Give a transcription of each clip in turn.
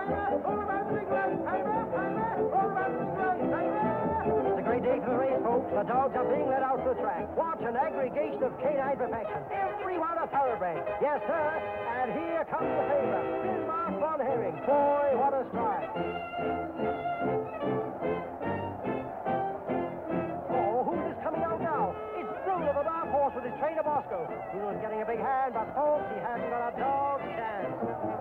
It's a great day for the race, folks. The dogs are being let out to the track. Watch an aggregation of canine perfection. Everyone a thoroughbred. Yes, sir. And here comes the favorite, Finmark Von Herring. Boy, what a stride. Oh, who's this coming out now? It's Bruno, the dark horse, with his trainer, Bosco. Bruno's getting a big hand, but folks, he hasn't got a dog's chance.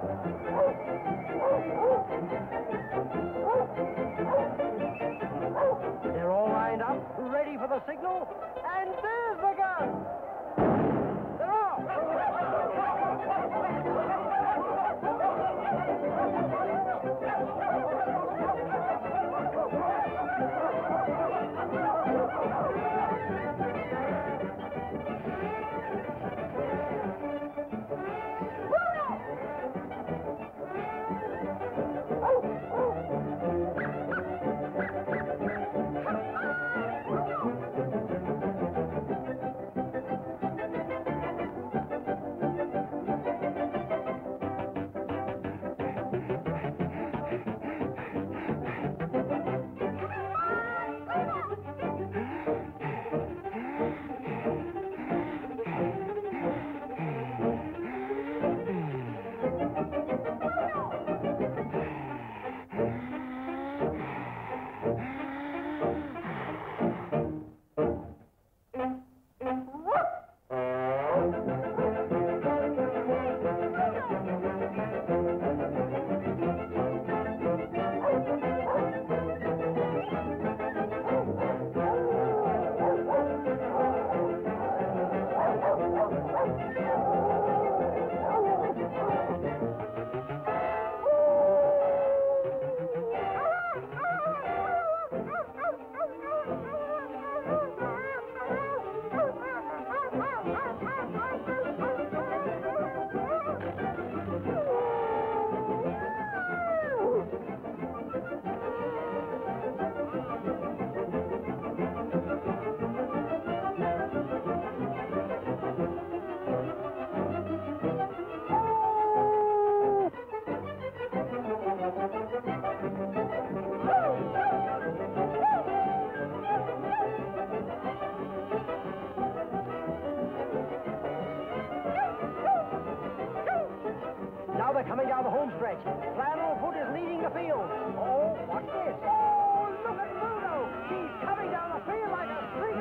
They're all lined up, ready for the signal, and there's the gun! They're off! Now they're coming down the home stretch. Flannelfoot is leading the field. Oh, what's this? Oh, look at Bruno! He's coming down the field like a string